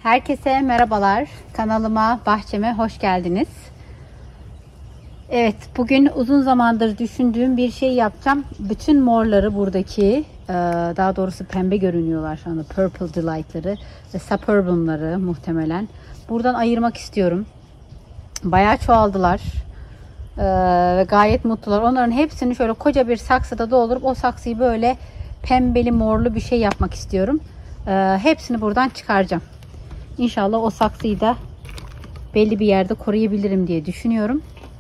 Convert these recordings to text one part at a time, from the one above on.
Herkese merhabalar. Kanalıma, bahçeme hoş geldiniz. Evet, bugün uzun zamandır düşündüğüm bir şey yapacağım. Bütün morları buradaki, daha doğrusu pembe görünüyorlar şu anda. Purple Delight'ları ve Suburbum'ları muhtemelen. Buradan ayırmak istiyorum. Bayağı çoğaldılar. Ve gayet mutlular. Onların hepsini şöyle koca bir saksıda doldurup o saksıyı böyle pembeli morlu bir şey yapmak istiyorum. Hepsini buradan çıkaracağım. İnşallah o saksıyı da belli bir yerde koruyabilirim diye düşünüyorum.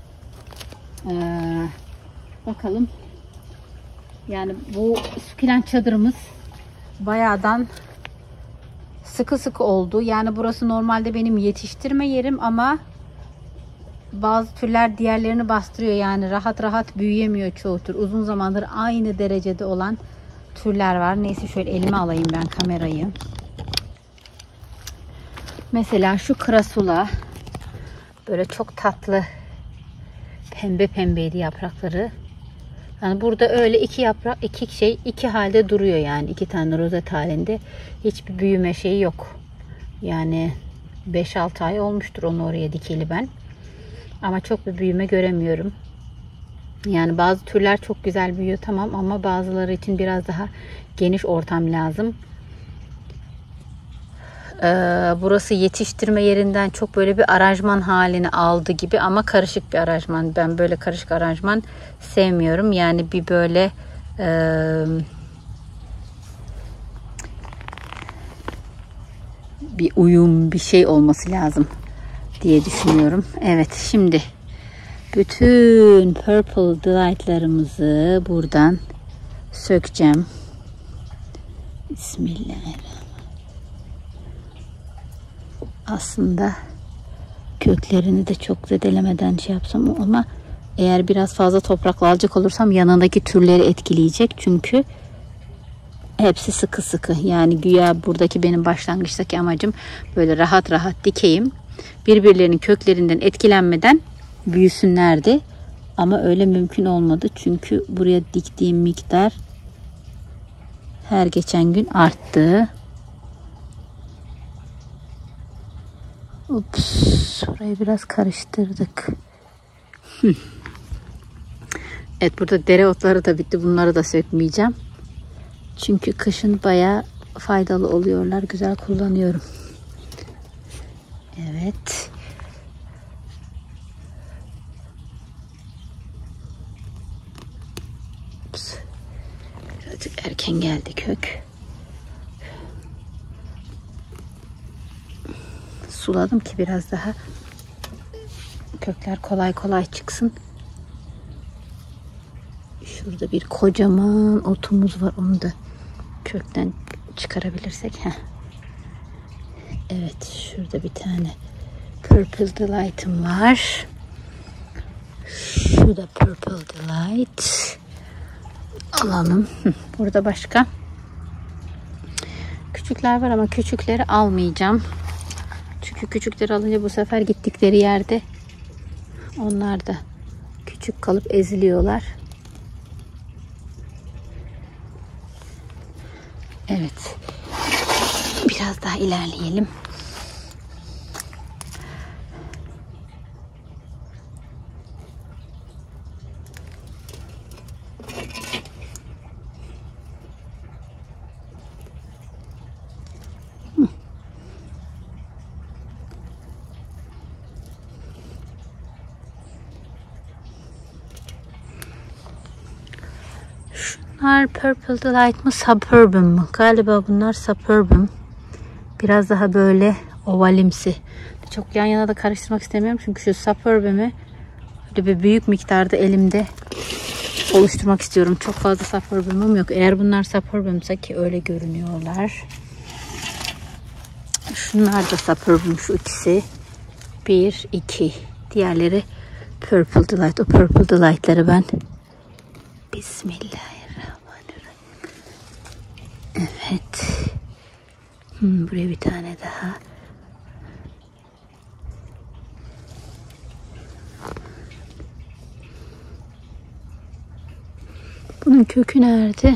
Bakalım. Yani bu sukulent çadırımız bayağıdan sıkı sıkı oldu. Yani burası normalde benim yetiştirme yerim ama bazı türler diğerlerini bastırıyor. Yani rahat rahat büyüyemiyor çoğu tür. Uzun zamandır aynı derecede olan türler var. Neyse şöyle elime alayım ben kamerayı. Mesela şu krasula böyle çok tatlı pembe pembeydi yaprakları. Yani burada öyle iki yaprak, iki halde duruyor yani. İki tane rozet halinde. Hiçbir büyüme şeyi yok. Yani 5-6 ay olmuştur onu oraya dikeli ben. Ama çok bir büyüme göremiyorum. Yani bazı türler çok güzel büyüyor tamam ama bazıları için biraz daha geniş ortam lazım. Burası yetiştirme yerinden çok böyle bir aranjman halini aldı gibi ama karışık bir aranjman. Ben böyle karışık aranjman sevmiyorum. Yani bir böyle bir uyum bir şey olması lazım diye düşünüyorum. Evet şimdi bütün Purple Delight'larımızı buradan sökeceğim. Bismillahirrahmanirrahim. Aslında köklerini de çok zedelemeden şey yapsam ama eğer biraz fazla toprakla alacak olursam yanındaki türleri etkileyecek. Çünkü hepsi sıkı sıkı. Yani güya buradaki benim başlangıçtaki amacım böyle rahat rahat dikeyim. Birbirlerinin köklerinden etkilenmeden büyüsünlerdi. Ama öyle mümkün olmadı. Çünkü buraya diktiğim miktar her geçen gün arttı. Ups, burayı biraz karıştırdık. Evet burada dereotları da bitti. Bunları da sökmeyeceğim. Çünkü kışın bayağı faydalı oluyorlar. Güzel kullanıyorum. Evet. Ups. Birazcık erken geldi kök. Suladım ki biraz daha kökler kolay kolay çıksın. Şurada bir kocaman otumuz var. Onu da kökten çıkarabilirsek. Evet şurada bir tane Purple Delight'ım var. Şu da Purple Delight. Alalım. Burada başka küçükler var ama küçükleri almayacağım. Çünkü küçükleri alınca bu sefer gittikleri yerde onlar da küçük kalıp eziliyorlar. Evet. Biraz daha ilerleyelim. Bunlar Purple Delight mı Suburbum mu? Galiba bunlar Suburbum. Biraz daha böyle ovalimsi. Çok yan yana da karıştırmak istemiyorum. Çünkü şu Suburbum'u böyle bir büyük miktarda elimde oluşturmak istiyorum. Çok fazla Suburbum'um yok. Eğer bunlar Suburbum'sa ki öyle görünüyorlar. Şunlar da Suburbum şu ikisi. 1, 2. Diğerleri Purple Delight. O Purple Delight'ları ben Bismillahirrahmanirrahim. Evet. Buraya bir tane daha. Bunun kökü nerede?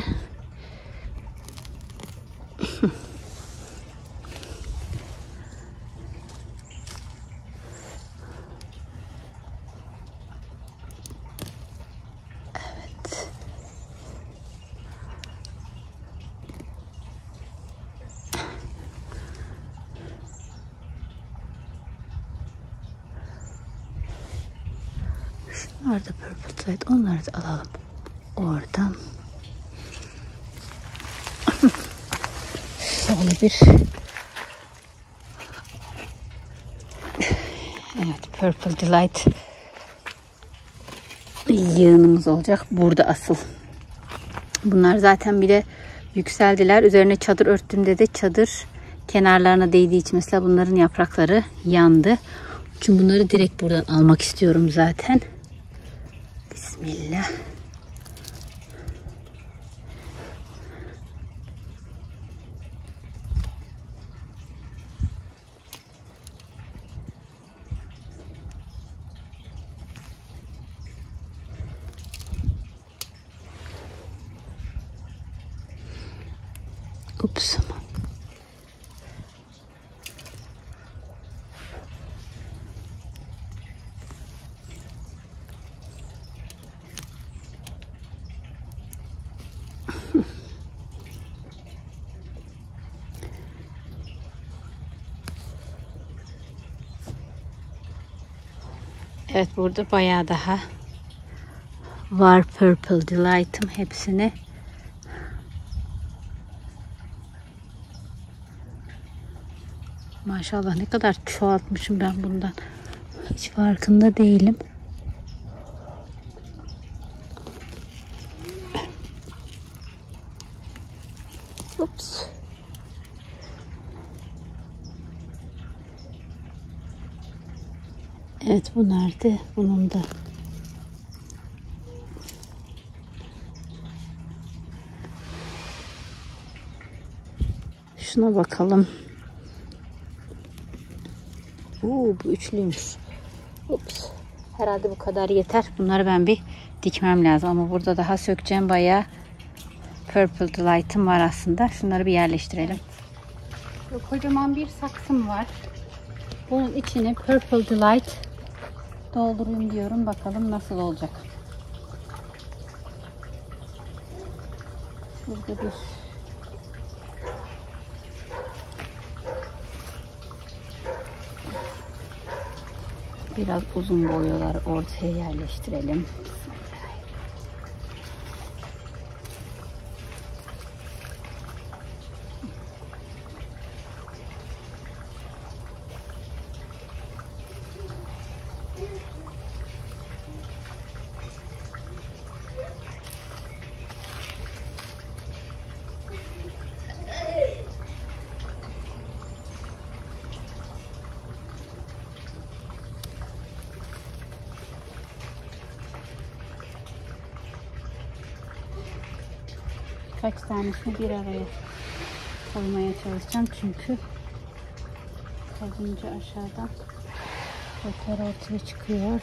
Vardı Purple Delight. Onları da alalım. Oradan. Şöyle bir. Evet, Purple Delight yığınımız olacak. Burada asıl. Bunlar zaten bir de yükseldiler. Üzerine çadır örttüğümde de çadır kenarlarına değdiği için mesela bunların yaprakları yandı. Çünkü bunları direkt buradan almak istiyorum zaten. Bismillah. Ups. Evet, burada bayağı daha var Purple Delight'ım hepsini. Maşallah ne kadar çoğaltmışım ben bundan. Hiç farkında değilim. Ups. Evet, bu nerede? Bunun da. Şuna bakalım. Bu üçlüymüş. Ups. Herhalde bu kadar yeter. Bunları ben bir dikmem lazım. Ama burada daha sökeceğim bayağı Purple Delight'ım var aslında. Şunları bir yerleştirelim. Kocaman bir saksım var. Bunun içine Purple Delight doldurayım diyorum. Bakalım nasıl olacak. Burada bir biraz uzun boyalar ortaya yerleştirelim. Kaç tanesini bir araya koymaya çalışacağım çünkü kazınca aşağıdan kökler ortaya çıkıyor.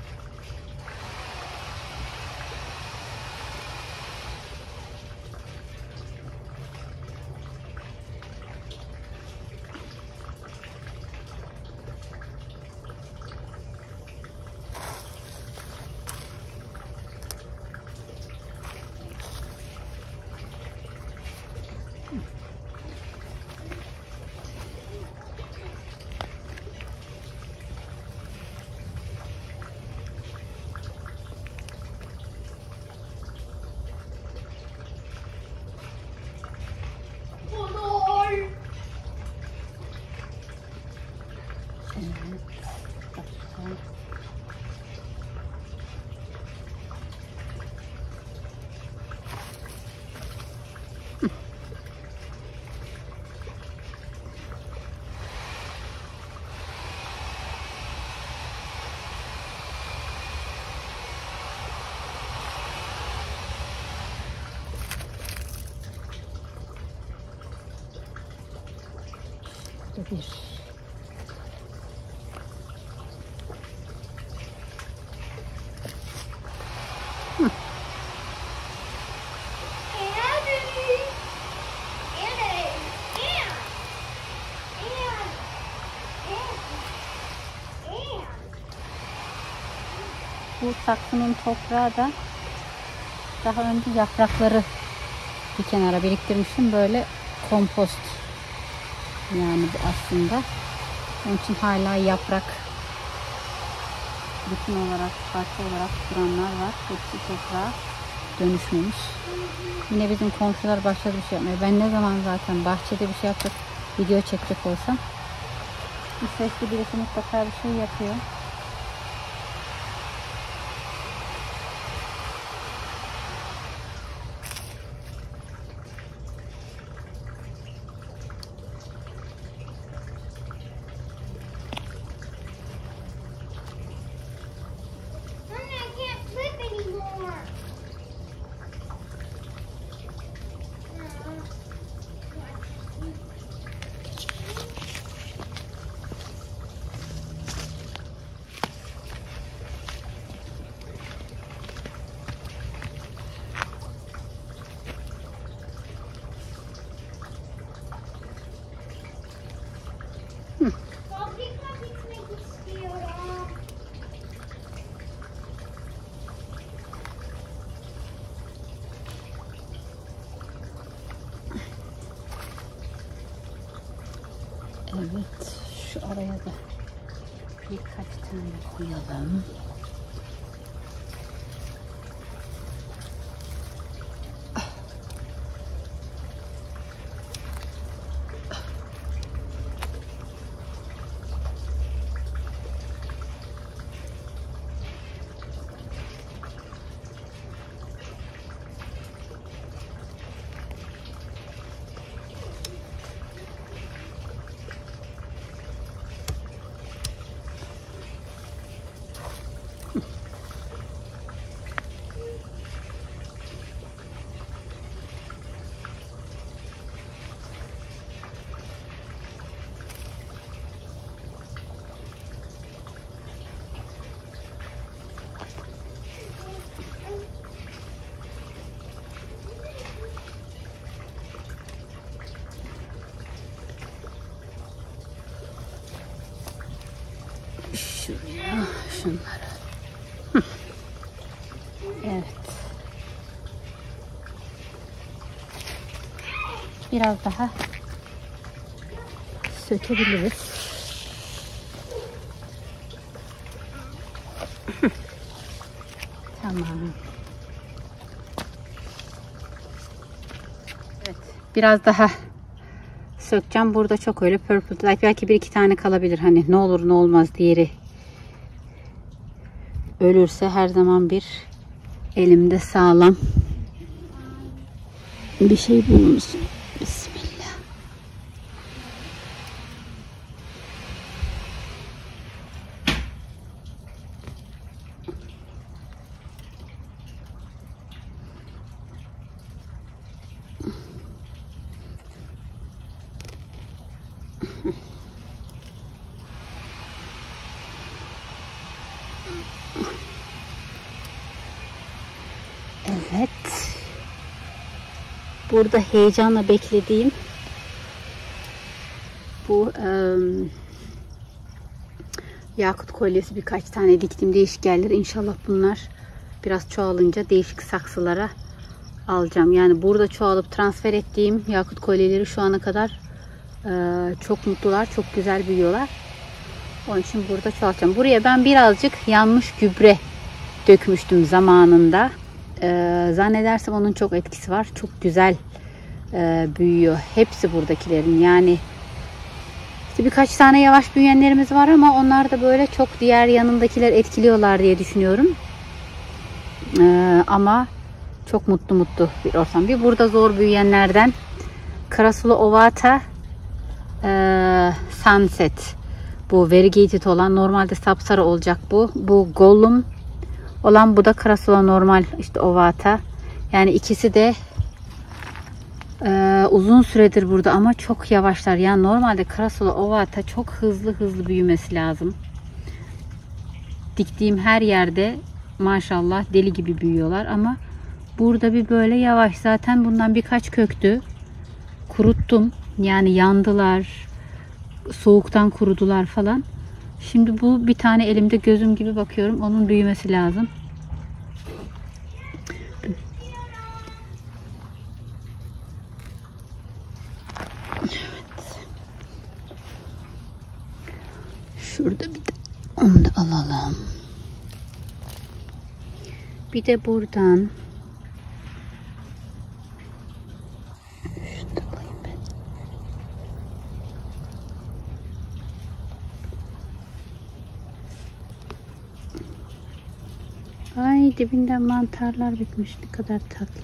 Bir. Bu saksının toprağı da daha önce yaprakları bir kenara biriktirmişim. Böyle kompost. Yani bu aslında. Onun için hala yaprak bütün olarak, parça olarak duranlar var. Hepsi toprağa dönüşmemiş. Yine bizim komşular başladı bir şey yapmaya. Ben ne zaman zaten bahçede bir şey yapıp video çekecek olsam, bir sesli birisi mutlaka bir şey yapıyor. Evet, şu araya da birkaç tane koyalım. Şuraya şunları. Evet. Biraz daha sökebiliriz. Tamam. Evet. Biraz daha sökeceğim. Burada çok öyle purple. Belki bir iki tane kalabilir. Hani ne olur ne olmaz diğeri ölürse her zaman bir elimde sağlam bir şey bulunsun. Bismillah. Evet. Burada heyecanla beklediğim bu yakut kolyesi birkaç tane diktim, değişik yerlere. İnşallah bunlar biraz çoğalınca değişik saksılara alacağım. Yani burada çoğalıp transfer ettiğim yakut kolyeleri şu ana kadar çok mutlular, çok güzel büyüyorlar. Onun için burada çoğaltacağım. Buraya ben birazcık yanmış gübre dökmüştüm zamanında. Zannedersem onun çok etkisi var. Çok güzel büyüyor. Hepsi buradakilerin. Yani işte birkaç tane yavaş büyüyenlerimiz var ama onlar da böyle çok diğer yanındakiler etkiliyorlar diye düşünüyorum. Ama çok mutlu bir ortam. Bir burada zor büyüyenlerden Crassula ovata Sunset. Bu variegated olan, normalde sapsarı olacak bu. Bu Gollum olan, bu da Crassula normal işte ovata. Yani ikisi de uzun süredir burada ama çok yavaşlar. Yani normalde Crassula ovata çok hızlı büyümesi lazım. Diktiğim her yerde maşallah deli gibi büyüyorlar ama burada bir böyle yavaş. Zaten bundan birkaç köktü. Kuruttum. Yani yandılar. Soğuktan kurudular falan. Şimdi bu bir tane elimde gözüm gibi bakıyorum. Onun büyümesi lazım. Evet. Şurada bir de onu da alalım. Bir de buradan ay dibinden mantarlar bitmiş. Ne kadar tatlı.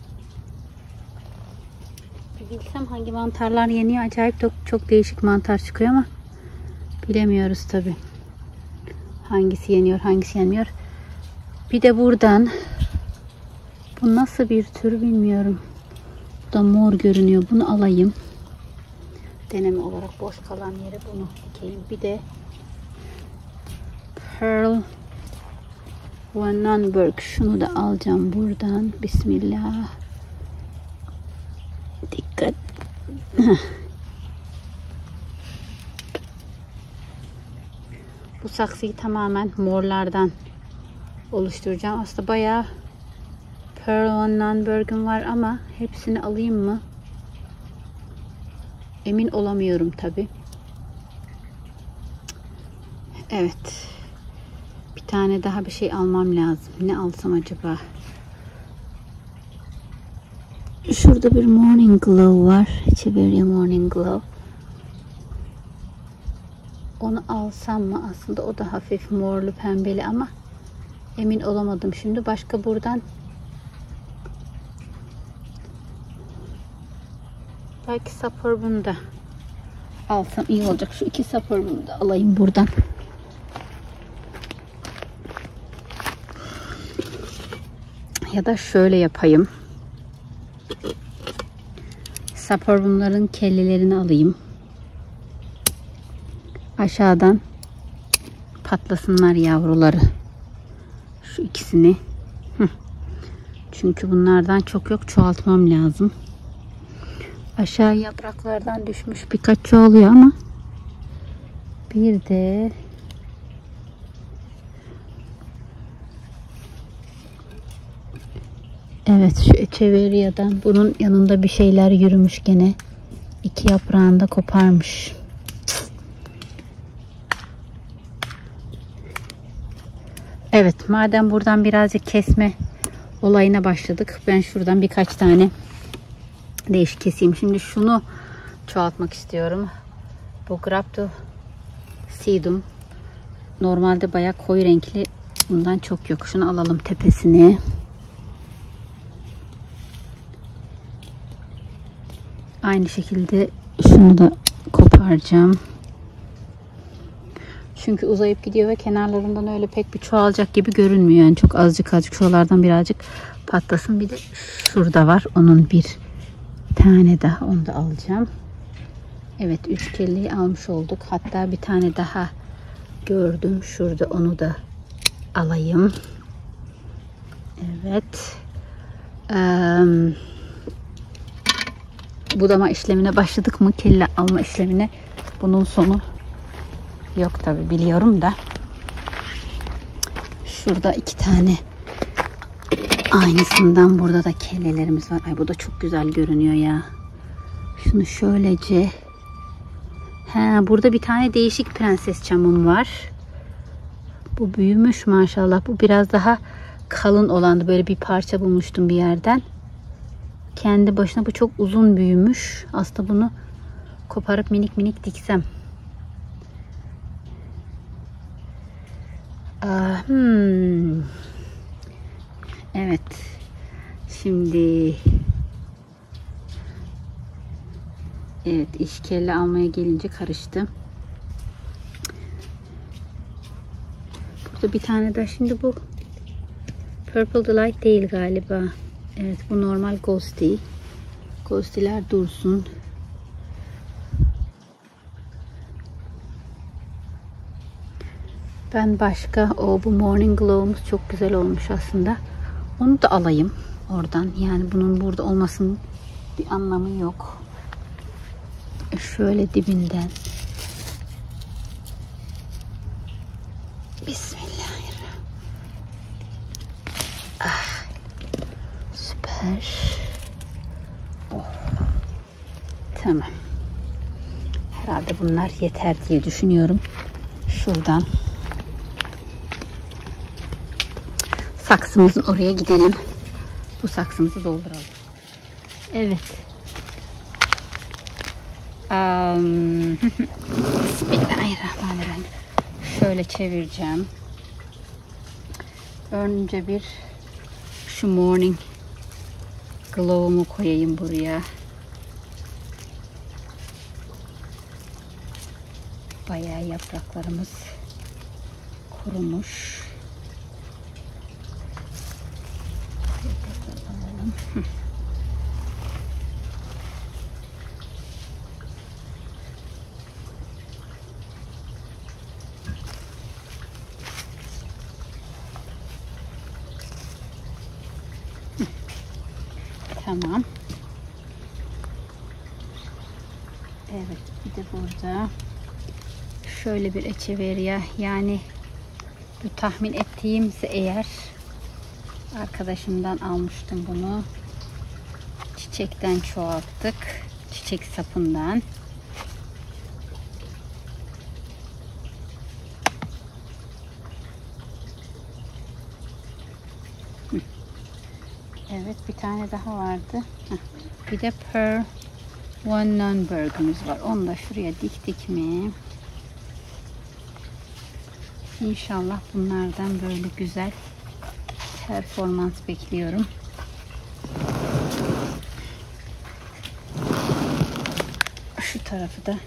Bilsem hangi mantarlar yeniyor. Acayip çok değişik mantar çıkıyor ama bilemiyoruz tabi. Hangisi yeniyor, hangisi yenmiyor. Bir de buradan, bu nasıl bir tür bilmiyorum. Bu da mor görünüyor. Bunu alayım. Deneme olarak boş kalan yere bunu dikeyim. Bir de Pearl Vandenberg. Şunu da alacağım buradan. Bismillah. Dikkat. Bu saksıyı tamamen morlardan oluşturacağım. Aslında bayağı Pearl Vandenberg'im var ama hepsini alayım mı? Emin olamıyorum tabi. Evet. Bir tane daha bir şey almam lazım. Ne alsam acaba? Şurada bir Morning Glow var. Echeverria Morning Glow. Onu alsam mı? Aslında o da hafif morlu pembeli ama emin olamadım şimdi. Başka buradan belki Suburban'ı da alsam iyi olacak. Şu iki Suburban'ı da alayım buradan. Ya da şöyle yapayım. Suburban'ların kellelerini alayım. Aşağıdan patlasınlar yavruları. Şu ikisini. Çünkü bunlardan çok yok. Çoğaltmam lazım. Aşağı yapraklardan düşmüş birkaç çoğalıyor ama bir de evet, şu Echeveria'dan bunun yanında bir şeyler yürümüş gene. İki yaprağını da koparmış. Evet, madem buradan birazcık kesme olayına başladık. Ben şuradan birkaç tane değişik keseyim. Şimdi şunu çoğaltmak istiyorum. Bu Graptosedum. Normalde bayağı koyu renkli. Bundan çok yok. Şunu alalım tepesine. Aynı şekilde şunu da koparacağım. Çünkü uzayıp gidiyor ve kenarlarından öyle pek bir çoğalacak gibi görünmüyor. Yani çok azıcık şuralardan birazcık patlasın. Bir de şurada var. Onun bir tane daha. Onu da alacağım. Evet, 3 kelleyi almış olduk. Hatta bir tane daha gördüm. Şurada, onu da alayım. Evet. Budama işlemine başladık mı? Kelle alma işlemine. Bunun sonu yok tabi, biliyorum da. Şurada 2 tane aynısından burada da kellelerimiz var. Ay, bu da çok güzel görünüyor ya. Şunu şöylece. Burada bir tane değişik prenses çamım var. Bu büyümüş maşallah. Bu biraz daha kalın olandı. Böyle bir parça bulmuştum bir yerden. Kendi başına bu çok uzun büyümüş. Aslında bunu koparıp minik minik diksem. Evet. Şimdi evet, iş kelle almaya gelince karıştı. Burada bir tane daha, şimdi bu Purple Delight değil galiba. Evet, bu normal Ghosty. Ghosty'ler dursun. Ben başka bu Morning Glow'umuz çok güzel olmuş aslında. Onu da alayım oradan. Yani bunun burada olmasının bir anlamı yok. Şöyle dibinden. Bismillahirrahmanirrahim. Ah, süper. Oh. Tamam. Herhalde bunlar yeter diye düşünüyorum. Şuradan saksımızın oraya gidelim. Bu saksımızı dolduralım. Evet. Bismillahirrahmanirrahim. Şöyle çevireceğim. Önce bir şu morning glow'umu koyayım buraya. Bayağı yapraklarımız kurumuş. Tamam. Evet, bir de burada şöyle bir echeveria, yani bu tahmin ettiğimse eğer, arkadaşımdan almıştım bunu. Çiçekten çoğalttık. Çiçek sapından. Evet, bir tane daha vardı. Bir de Pearl Van Nunberg'ümüz var. Onu da şuraya diktik mi? İnşallah bunlardan böyle güzel performans bekliyorum. Şu tarafı da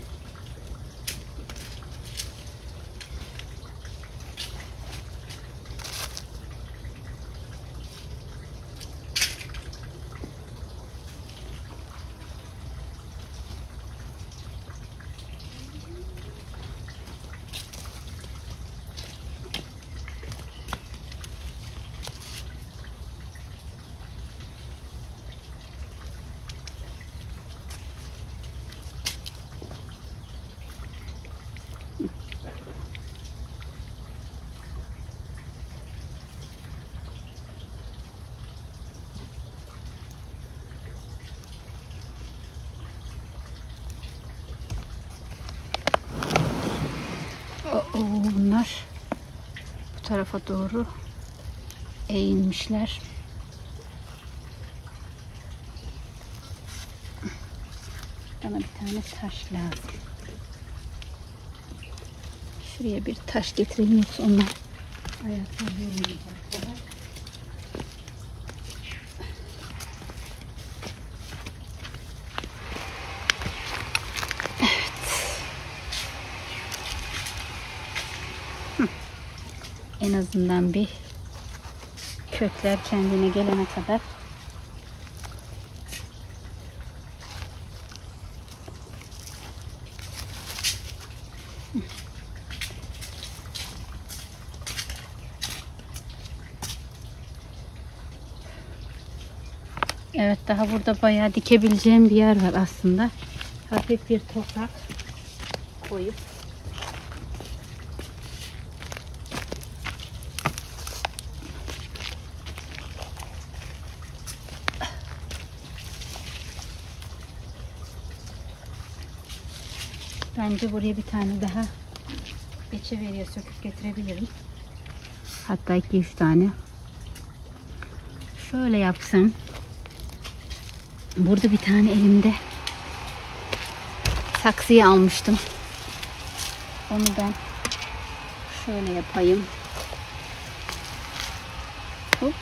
bunlar bu tarafa doğru eğilmişler. Bana bir tane taş lazım. Şuraya bir taş getireyim, yoksa onlar ayakta yürüyecekler. En azından bir kökler kendine gelene kadar evet, daha burada bayağı dikebileceğim bir yer var aslında. Hafif bir toprak koyup bence buraya bir tane daha echeveria söküp getirebilirim. Hatta 2-3 tane. Şöyle yapsam. Burada bir tane elimde saksıyı almıştım. Onu ben şöyle yapayım. Ups.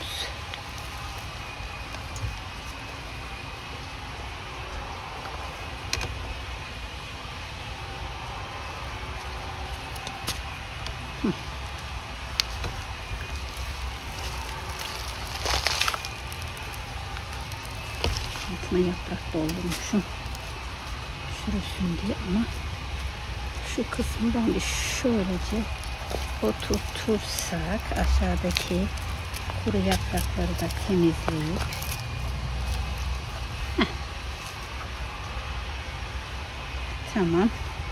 Altına yaprak doldurmuşum. Şurasın diye, ama şu kısmı bence şöylece oturtursak aşağıdaki kuru yaprakları da temizleyip tamam.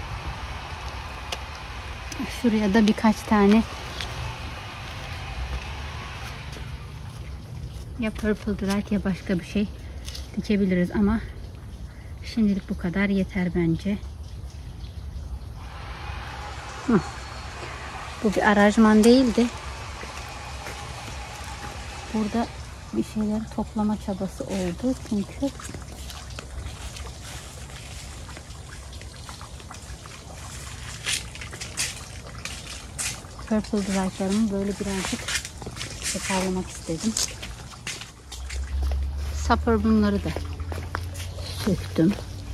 Şuraya da birkaç tane ya Purple Delight ya başka bir şey dikebiliriz, ama şimdilik bu kadar yeter bence. Bu bir aranjman değildi. burada bir şeyleri toplama çabası oldu. Çünkü Purple Delight'larımı böyle birazcık toparlamak istedim. Suburbum'ları da söktüm.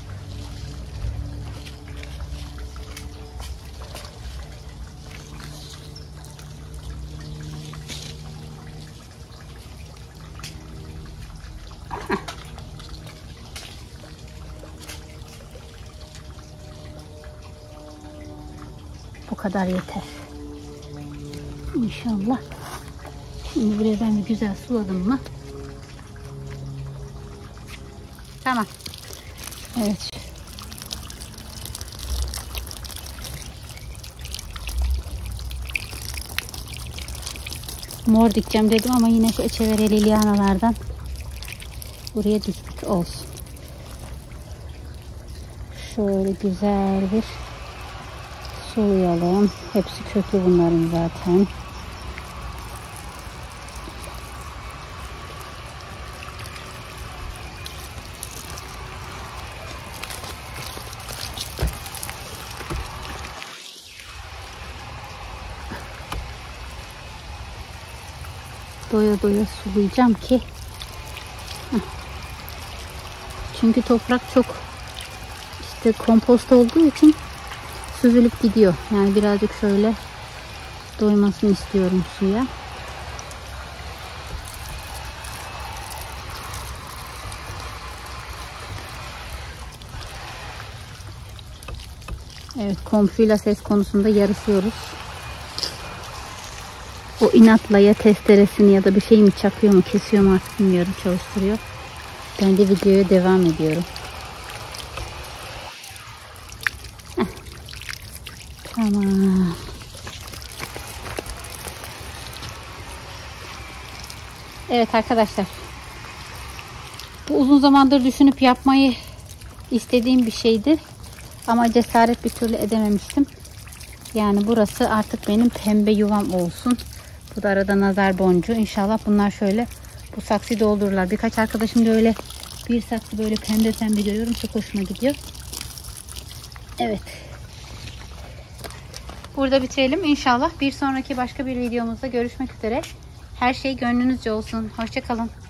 Bu kadar yeter. İnşallah. Şimdi buraya ben bir güzel suladım mı? Tamam. Evet. Mor dikeceğim dedim ama yine şu Echeveria Lilianalardan buraya diktik, olsun. Şöyle güzel bir sulayalım. Hepsi köklü bunların zaten. Doya doya sulayacağım ki. Çünkü toprak çok işte kompost olduğu için süzülüp gidiyor. Yani birazcık şöyle doymasını istiyorum suya. Evet, komşuyla ses konusunda yarışıyoruz. O inatla ya testeresini ya da bir şey mi çakıyor mu, kesiyor mu artık bilmiyorum, çalıştırıyor. Ben de videoya devam ediyorum. Heh. Tamam. Evet arkadaşlar. Bu uzun zamandır düşünüp yapmayı istediğim bir şeydi. Ama cesaret bir türlü edememiştim. Yani burası artık benim pembe yuvam olsun. Bu da arada nazar boncuğu. İnşallah bunlar şöyle bu saksıyı doldururlar. Birkaç arkadaşım da öyle bir saksı böyle pembe pembe görüyorum. Çok hoşuma gidiyor. Evet. Burada bitirelim. İnşallah bir sonraki başka bir videomuzda görüşmek üzere. Her şey gönlünüzce olsun. Hoşça kalın.